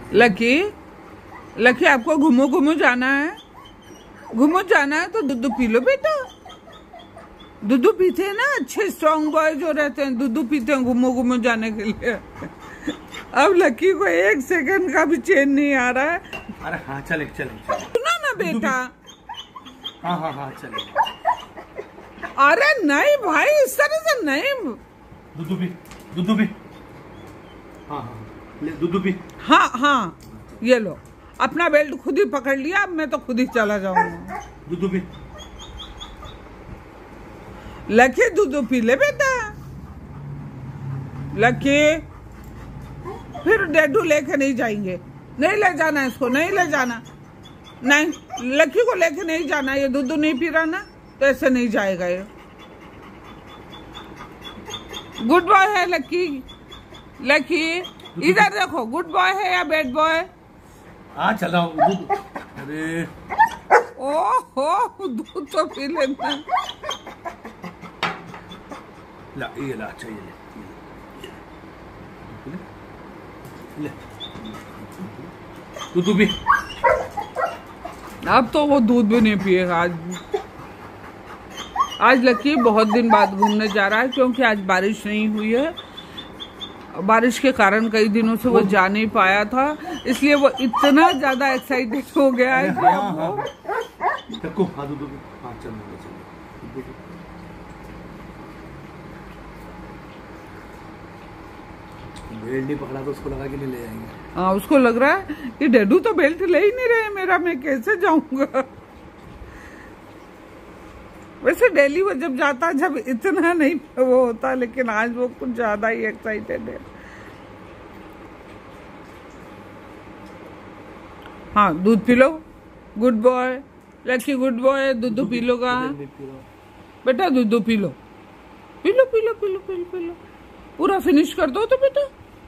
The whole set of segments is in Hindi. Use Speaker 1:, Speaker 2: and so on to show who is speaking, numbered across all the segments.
Speaker 1: लकी, लकी आपको घूमो घूमो जाना है? घूमो जाना है तो दूध पी लो बेटा। दूध पीते हैं ना, अच्छे स्ट्रॉन्ग बॉय जो रहते हैं दूध पीते हैं घूमो घूमो जाने के लिए। अब लकी को 1 सेकंड का भी चैन नहीं आ रहा है।
Speaker 2: अरे हाँ चले चले चले।
Speaker 1: सुना ना बेटा।
Speaker 2: हाँ हाँ हाँ चले।
Speaker 1: अरे नहीं भाई, इस तरह से नहीं।
Speaker 2: दूध पी, दूध पी। हाँ हाँ ले दूध पी।
Speaker 1: हाँ हाँ ये लो, अपना बेल्ट खुद ही पकड़ लिया, अब मैं तो खुद ही चला जाऊंगा।
Speaker 2: दूध पी।
Speaker 1: लकी दूध पी ले बेटा। लकी, फिर डेडू लेके नहीं जाएंगे, नहीं ले जाना इसको, नहीं ले जाना, नहीं लकी को लेके नहीं जाना। ये दूध नहीं पी रहा ना तो ऐसे नहीं जाएगा ये। गुड बॉय है लकी। लकी इधर देखो, गुड बॉय है या बैड बॉय?
Speaker 2: हाँ चला दूध। अरे
Speaker 1: ओहो दूध तो पी लेता।
Speaker 2: ला ये ला, अच्छा ये ले दूध पी।
Speaker 1: अब तो वो दूध भी नहीं पिएगा आज। आज लकी बहुत दिन बाद घूमने जा रहा है क्योंकि आज बारिश नहीं हुई है। बारिश के कारण कई दिनों से वो जा नहीं पाया था, इसलिए वो इतना ज्यादा एक्साइटेड हो गया है कि
Speaker 2: हाँ, हाँ, हाँ, दूध हाँ चल। बेल्ट नहीं पकड़ा तो उसको लगा कि नहीं ले जाएंगे।
Speaker 1: हाँ उसको लग रहा है कि डेडू तो बेल्ट ले ही नहीं रहे मेरा, मैं कैसे जाऊंगा। वैसे डेली वो जब जाता जब इतना नहीं वो होता, लेकिन आज वो कुछ ज्यादा ही एक्साइटेड है। हाँ दूध पी लो, good boy Lucky, good boy. दूध पी लो का बेटा, दूध पी लो, पी लो पी लो पी लो पी लो पी लो, पूरा फिनिश कर दो तो बेटा।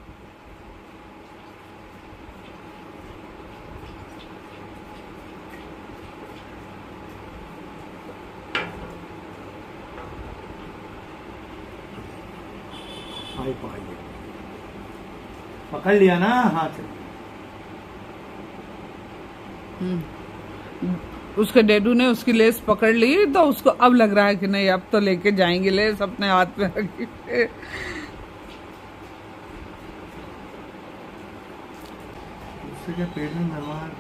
Speaker 2: पकड़ लिया ना हाथ।
Speaker 1: उसके डेडू ने उसकी लेस पकड़ ली तो उसको अब लग रहा है कि नहीं अब तो लेके जाएंगे लेस अपने हाथ में रखी।
Speaker 2: उससे क्या पेट में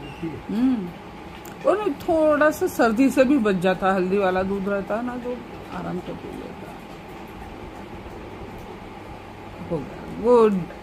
Speaker 1: और थोड़ा सा सर्दी से भी बच जाता, हल्दी वाला दूध रहता है ना तो आराम से पी लेता। हो गया गुड।